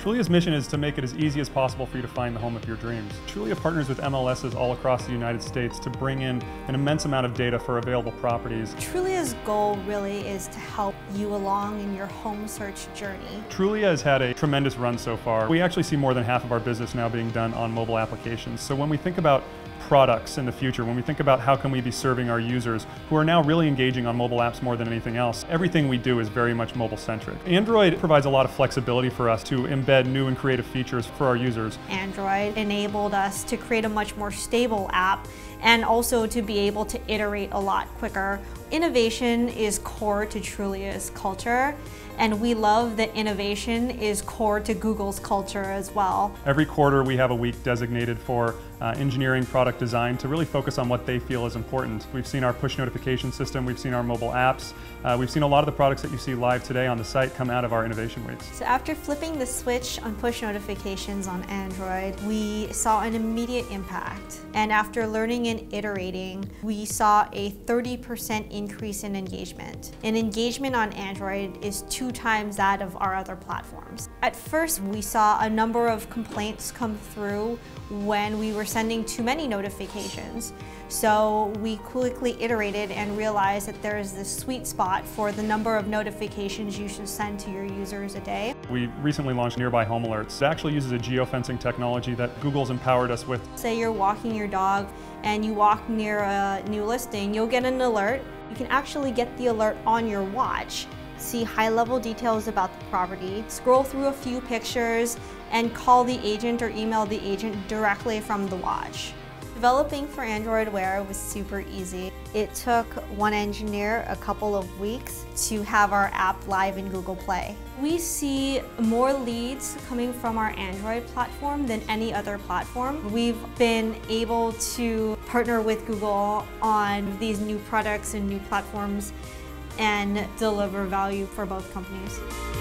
Trulia's mission is to make it as easy as possible for you to find the home of your dreams. Trulia partners with MLSs all across the United States to bring in an immense amount of data for available properties. Trulia's goal really is to help you along in your home search journey. Trulia has had a tremendous run so far. We actually see more than half of our business now being done on mobile applications. So when we think about products in the future, when we think about how can we be serving our users who are now really engaging on mobile apps more than anything else, everything we do is very much mobile centric. Android provides a lot of flexibility for us to embed new and creative features for our users. Android enabled us to create a much more stable app and also to be able to iterate a lot quicker. Innovation is core to Trulia's culture, and we love that innovation is core to Google's culture as well. Every quarter we have a week designated for engineering product design to really focus on what they feel is important. We've seen our push notification system, we've seen our mobile apps, we've seen a lot of the products that you see live today on the site come out of our innovation weeks. So after flipping the switch on push notifications on Android, we saw an immediate impact. And after learning and iterating, we saw a 30% increase in engagement. And engagement on Android is 2 times that of our other platforms. At first, we saw a number of complaints come through when we were sending too many notifications. So we quickly iterated and realized that there is this sweet spot for the number of notifications you should send to your users a day. We recently launched Nearby Home Alerts. It actually uses a geofencing technology that Google's empowered us with. Say you're walking your dog and you walk near a new listing, you'll get an alert. You can actually get the alert on your watch, see high-level details about the property, scroll through a few pictures, and call the agent or email the agent directly from the watch. Developing for Android Wear was super easy. It took one engineer a couple of weeks to have our app live in Google Play. We see more leads coming from our Android platform than any other platform. We've been able to partner with Google on these new products and new platforms and deliver value for both companies.